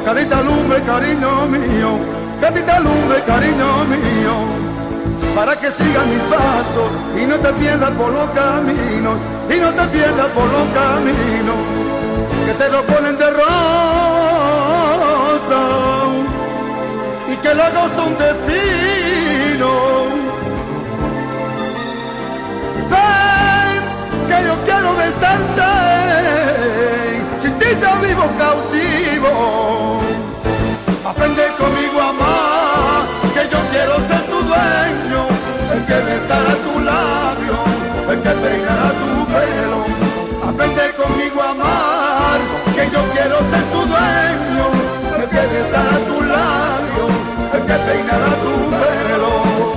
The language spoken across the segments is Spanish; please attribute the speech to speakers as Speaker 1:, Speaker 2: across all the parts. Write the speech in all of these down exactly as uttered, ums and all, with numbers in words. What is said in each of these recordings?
Speaker 1: Cadita lumbre, cariño mío, cadita lumbre, cariño mío, para que sigas mis pasos y no te pierdas por los caminos, y no te pierdas por los caminos, que te lo ponen de rosa y que luego son de pino. Ven, que yo quiero besarte, sin ti yo vivo cautivo. Aprende conmigo a amar, que yo quiero ser tu dueño, el que besará tu labio, el que peinará tu pelo. Aprende conmigo a amar, que yo quiero ser tu dueño, el que besará tu labio, el que peinará tu pelo.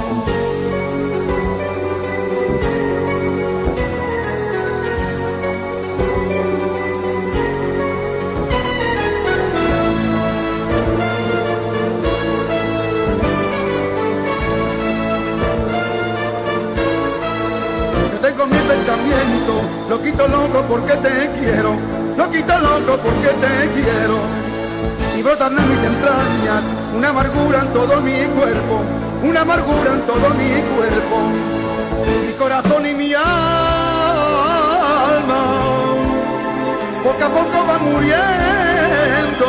Speaker 1: Tengo mi pensamiento, loquito loco porque te quiero, loquito loco porque te quiero. Y brotan en mis entrañas una amargura en todo mi cuerpo, una amargura en todo mi cuerpo. Mi corazón y mi alma poco a poco van muriendo.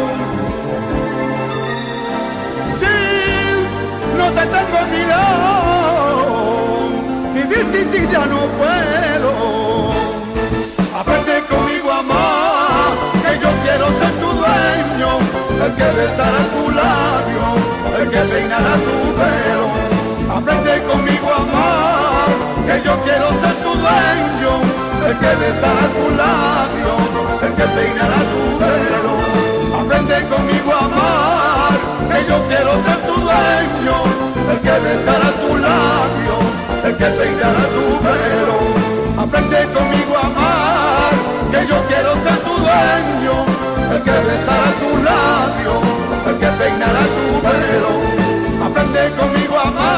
Speaker 1: Sí, no te tengo a mi lado, vivir sin ti ya no puedo. Aprende conmigo a amar, que yo quiero ser tu dueño, el que besará tu labio, el que peinará tu pelo. Aprende conmigo a amar, que yo quiero ser tu dueño, el que besará tu labio, el que peinará tu pelo. Aprende conmigo a amar, que yo quiero ser tu dueño, el que besará tu labio, el que peinará tu pelo. Aprende conmigo a amar, que yo quiero ser tu dueño, el que besará tu labio, el que peinará tu pelo. Aprende conmigo a amar.